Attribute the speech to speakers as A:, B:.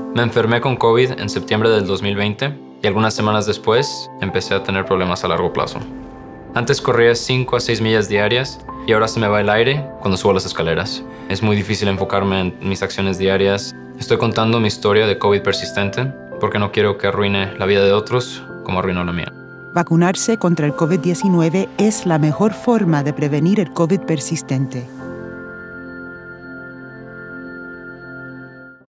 A: Me enfermé con COVID en septiembre del 2020 y algunas semanas después empecé a tener problemas a largo plazo. Antes corría 5 a 6 millas diarias y ahora se me va el aire cuando subo las escaleras. Es muy difícil enfocarme en mis acciones diarias. Estoy contando mi historia de COVID persistente porque no quiero que arruine la vida de otros como arruinó la mía.
B: Vacunarse contra el COVID-19 es la mejor forma de prevenir el COVID persistente.